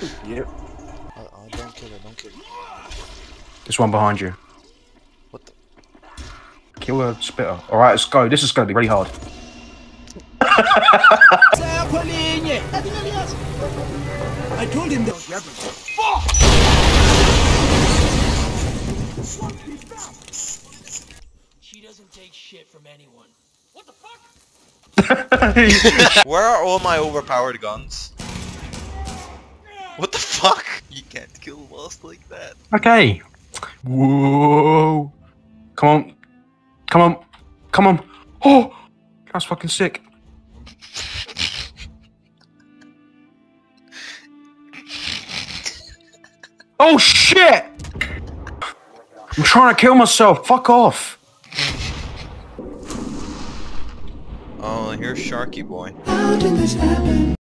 Yep. Don't kill her, don't kill her. This one behind you. What the? Kill a spitter. Alright, let's go. This is gonna be really hard. I told him those weapons. She doesn't take shit from anyone. What the fuck? Where are all my overpowered guns? What the fuck? You can't kill boss like that. Okay. Whoa. Come on. Come on. Come on. Oh! That's fucking sick. Oh shit! I'm trying to kill myself. Fuck off. Oh, here's Sharky Boy. How did this happen?